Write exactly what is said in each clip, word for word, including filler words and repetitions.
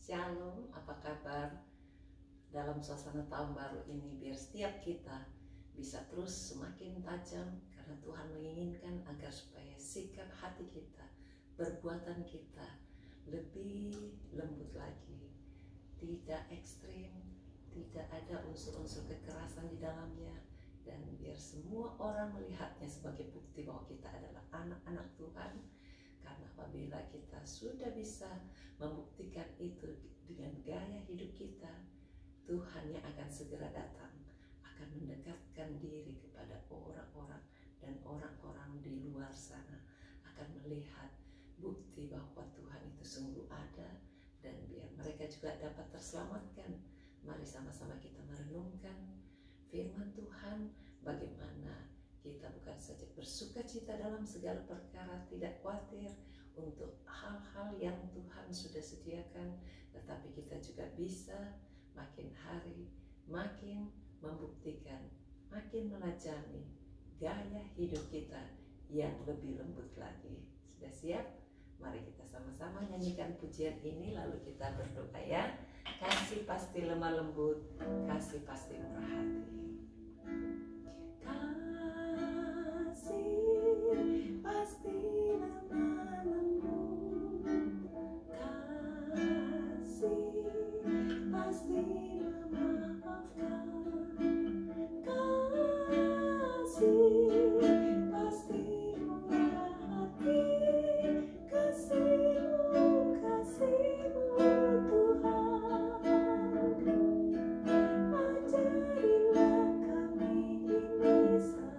Shalom, apa kabar? Dalam suasana tahun baru ini, biar setiap kita bisa terus semakin tajam, karena Tuhan menginginkan agar supaya sikap hati kita, perbuatan kita lebih lembut lagi, tidak ekstrim, tidak ada unsur-unsur kekerasan di dalamnya, dan biar semua orang melihatnya sebagai bukti bahwa kita adalah anak-anak Tuhan. Karena apabila kita sudah bisa membuktikan itu dengan gaya hidup kita, Tuhan yang akan segera datang akan mendekatkan diri kepada orang-orang, dan orang-orang di luar sana akan melihat bukti bahwa Tuhan itu sungguh ada, dan biar mereka juga dapat terselamatkan. Mari sama-sama kita merenungkan firman Tuhan, bagaimana kita bukan saja bersuka cita dalam segala perkara, tidak khawatir untuk hal-hal yang Tuhan sudah sediakan, tetapi kita juga bisa makin hari makin membuktikan, makin menajami gaya hidup kita yang lebih lembut lagi. Sudah siap? Mari kita sama-sama nyanyikan pujian ini, lalu kita berdoa ya. Kasih pasti lemah lembut, kasih pasti murah hati. Kasih pasti lemah lembut, kasih pasti memaafkan, kasih pasti murah hati, kasih-Mu, kasih-Mu Tuhan. Ajarilah kami ini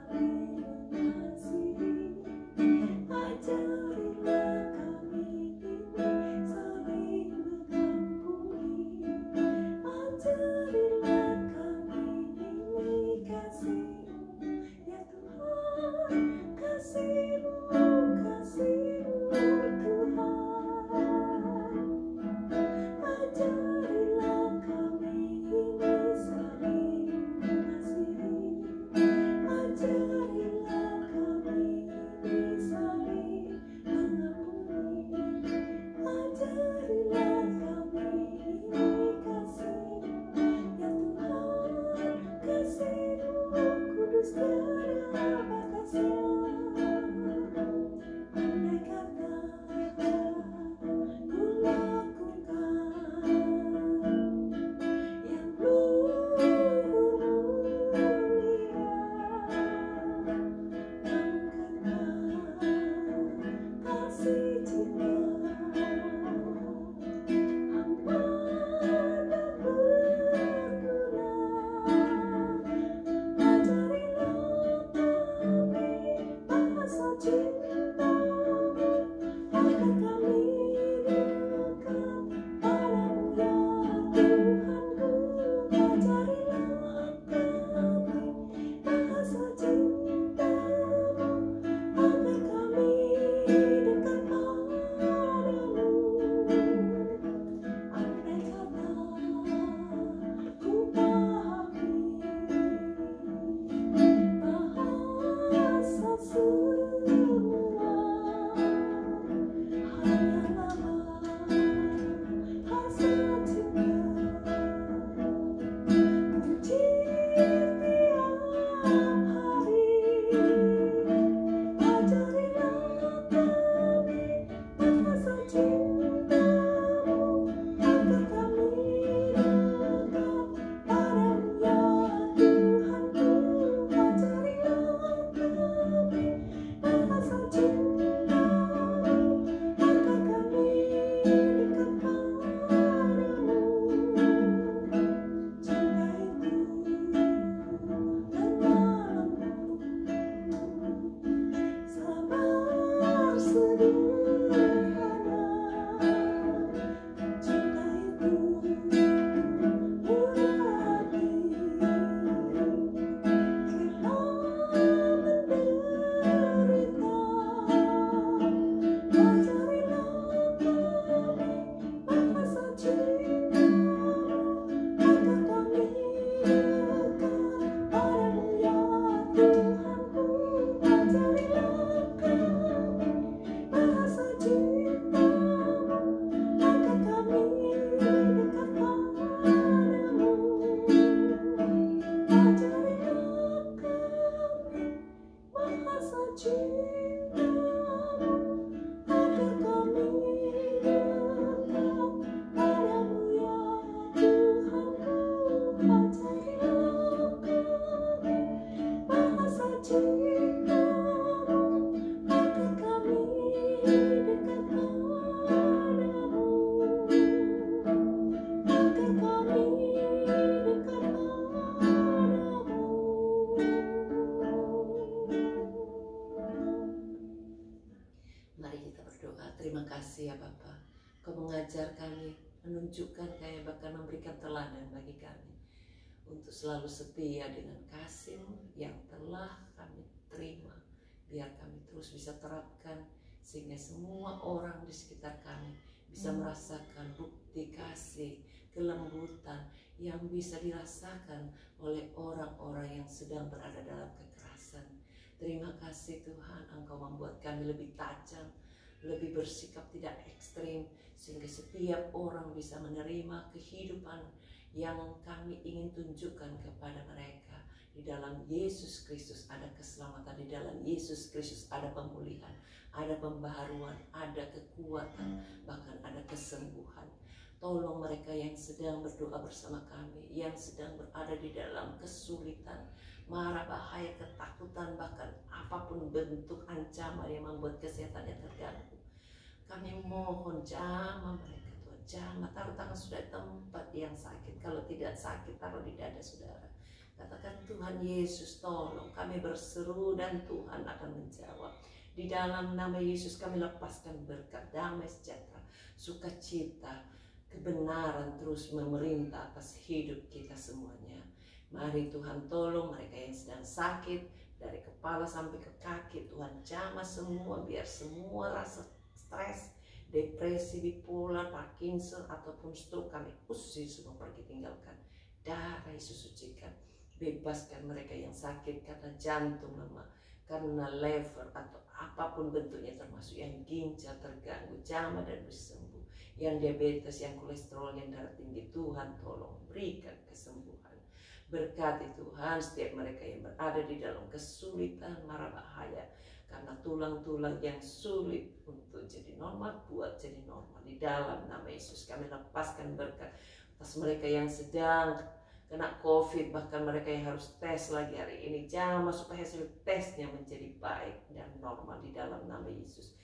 menunjukkan kayak bahkan memberikan teladan bagi kami untuk selalu setia dengan kasih yang telah kami terima. Biar kami terus bisa terapkan sehingga semua orang di sekitar kami bisa merasakan bukti kasih, kelembutan yang bisa dirasakan oleh orang-orang yang sedang berada dalam kekerasan. Terima kasih Tuhan, Engkau membuat kami lebih tajam, lebih bersikap tidak ekstrim, sehingga setiap orang bisa menerima kehidupan yang kami ingin tunjukkan kepada mereka. Di dalam Yesus Kristus ada keselamatan, di dalam Yesus Kristus ada pemulihan, ada pembaharuan, ada kekuatan, bahkan ada kesembuhan. Tolong mereka yang sedang berdoa bersama kami, yang sedang berada di dalam kesulitan, mara, bahaya, ketakutan, bahkan apapun bentuk ancaman yang membuat kesehatannya terganggu. Kami mohon jamah mereka Tuhan, jamah, taruh tangan sudah di tempat yang sakit, kalau tidak sakit taruh di dada saudara. Katakan Tuhan Yesus tolong, kami berseru dan Tuhan akan menjawab. Di dalam nama Yesus kami lepaskan berkat, damai, sejahtera, sukacita, kebenaran terus memerintah atas hidup kita semuanya. Mari Tuhan tolong mereka yang sedang sakit, dari kepala sampai ke kaki Tuhan jamah semua, biar semua rasa stres, depresi, bipolar, Parkinson ataupun stroke kami usir semua, pergi tinggalkan. Darah Yesus sucikan, bebaskan mereka yang sakit karena jantung lemah, karena liver atau apapun bentuknya, termasuk yang ginjal terganggu, jamah dan sembuh. Yang diabetes, yang kolesterol, yang darah tinggi, Tuhan tolong berikan kesembuhan. Berkati Tuhan setiap mereka yang berada di dalam kesulitan, mara, bahaya, karena tulang-tulang yang sulit untuk jadi normal, buat jadi normal. Di dalam nama Yesus kami lepaskan berkat atas mereka yang sedang kena COVID, bahkan mereka yang harus tes lagi hari ini, jamah supaya hasil tesnya menjadi baik dan normal di dalam nama Yesus.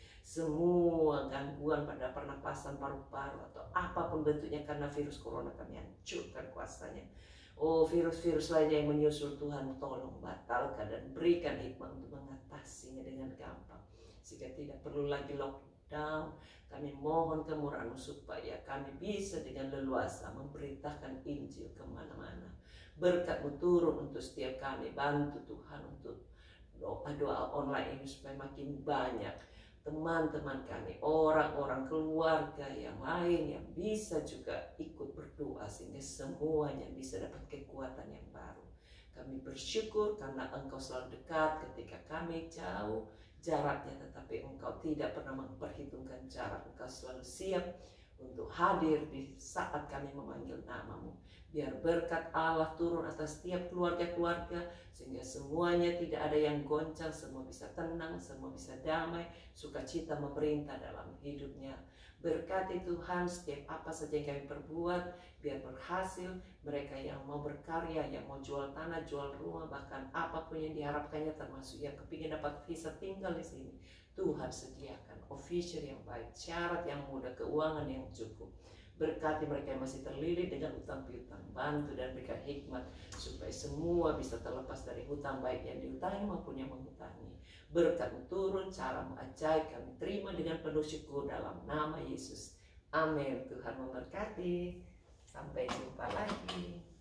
Semua gangguan pada pernapasan, paru-paru atau apapun bentuknya karena virus corona kami hancurkan kuasanya. Oh, virus-virus lainnya yang menyusul Tuhan tolong batalkan dan berikan hikmah untuk mengatasinya dengan gampang, sehingga tidak perlu lagi lockdown. Kami mohon kemurahan-Mu supaya kami bisa dengan leluasa memberitakan Injil kemana-mana. Berkat-Mu turun untuk setiap kami. Bantu Tuhan untuk doa-doa online ini supaya makin banyak teman-teman kami, orang-orang keluarga yang lain yang bisa juga ikut berdoa, sehingga semuanya bisa dapat kekuatan yang baru. Kami bersyukur karena Engkau selalu dekat ketika kami jauh jaraknya, tetapi Engkau tidak pernah memperhitungkan jarak. Engkau selalu siap untuk hadir di saat kami memanggil nama-Mu. Biar berkat Allah turun atas setiap keluarga-keluarga, sehingga semuanya tidak ada yang goncang, semua bisa tenang, semua bisa damai, sukacita memerintah dalam hidupnya. Berkati Tuhan setiap apa saja yang kami perbuat, biar berhasil. Mereka yang mau berkarya, yang mau jual tanah, jual rumah, bahkan apapun yang diharapkannya, termasuk yang kepingin dapat visa tinggal di sini, Tuhan sediakan official yang baik, syarat yang mudah, keuangan yang cukup. Berkati mereka yang masih terlilit dengan utang piutang, bantu dan berikan hikmat supaya semua bisa terlepas dari hutang, baik yang diutangi maupun yang menghutangi. Berkat-Mu turun, cara-Mu ajaib, kami terima dengan penuh syukur dalam nama Yesus. Amin. Tuhan memberkati. Sampai jumpa lagi.